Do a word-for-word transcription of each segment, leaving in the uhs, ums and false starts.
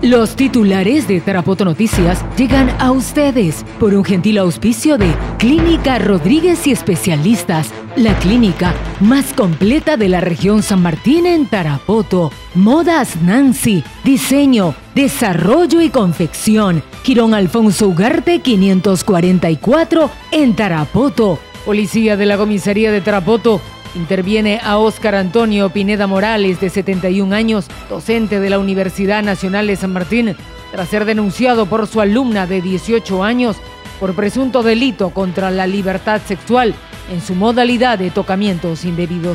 Los titulares de Tarapoto Noticias llegan a ustedes por un gentil auspicio de Clínica Rodríguez y Especialistas, la clínica más completa de la región San Martín en Tarapoto. Modas Nancy, diseño, desarrollo y confección. Girón Alfonso Ugarte quinientos cuarenta y cuatro en Tarapoto. Policía de la Comisaría de Tarapoto interviene a Óscar Antonio Pineda Morales, de setenta y un años, docente de la Universidad Nacional de San Martín, tras ser denunciado por su alumna de dieciocho años por presunto delito contra la libertad sexual en su modalidad de tocamientos indebidos.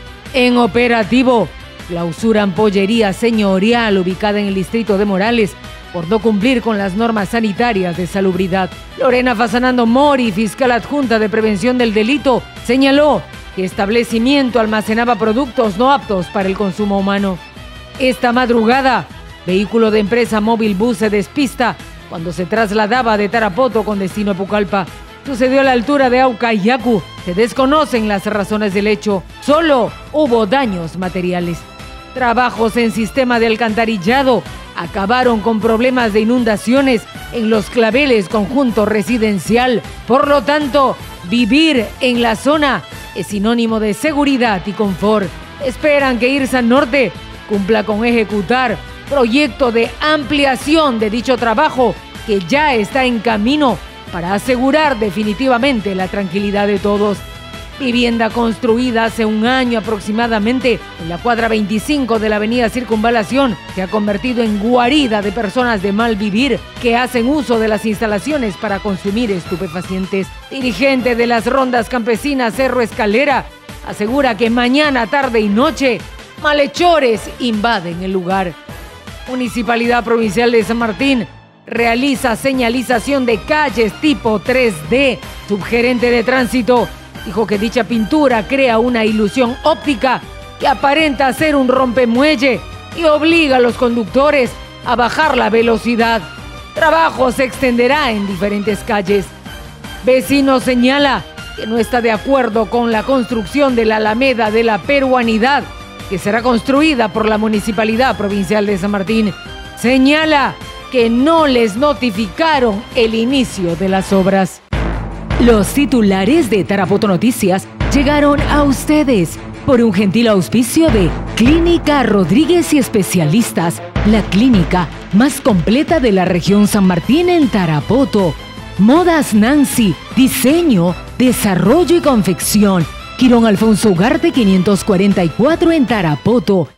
En operativo, clausuran pollería señorial ubicada en el distrito de Morales por no cumplir con las normas sanitarias de salubridad. Lorena Fasanando Mori, fiscal adjunta de prevención del delito, señaló que el establecimiento almacenaba productos no aptos para el consumo humano. Esta madrugada, vehículo de empresa Móvil Bus se despista cuando se trasladaba de Tarapoto con destino a Pucallpa. Sucedió a la altura de Aucayacu. Se desconocen las razones del hecho. Solo hubo daños materiales. Trabajos en sistema de alcantarillado acabaron con problemas de inundaciones en Los Claveles, conjunto residencial. Por lo tanto, vivir en la zona es sinónimo de seguridad y confort. Esperan que Irsan Norte cumpla con ejecutar proyecto de ampliación de dicho trabajo que ya está en camino para asegurar definitivamente la tranquilidad de todos. Vivienda construida hace un año aproximadamente en la cuadra veinticinco de la avenida Circunvalación se ha convertido en guarida de personas de mal vivir que hacen uso de las instalaciones para consumir estupefacientes. Dirigente de las rondas campesinas Cerro Escalera asegura que mañana, tarde y noche malhechores invaden el lugar. Municipalidad Provincial de San Martín realiza señalización de calles tipo tres D. Subgerente de tránsito dijo que dicha pintura crea una ilusión óptica que aparenta ser un rompemuelle y obliga a los conductores a bajar la velocidad. Trabajo se extenderá en diferentes calles. Vecino señala que no está de acuerdo con la construcción de la Alameda de la Peruanidad, que será construida por la Municipalidad Provincial de San Martín. Señala que no les notificaron el inicio de las obras. Los titulares de Tarapoto Noticias llegaron a ustedes por un gentil auspicio de Clínica Rodríguez y Especialistas, la clínica más completa de la región San Martín en Tarapoto. Modas Nancy, diseño, desarrollo y confección. Girón Alfonso Ugarte quinientos cuarenta y cuatro en Tarapoto.